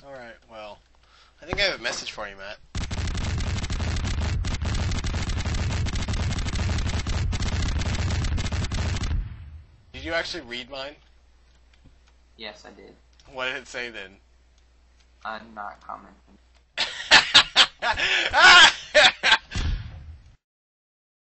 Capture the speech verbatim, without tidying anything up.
Alright, well, I think I have a message for you, Matt. Did you actually read mine? Yes, I did. What did it say then? I'm not commenting.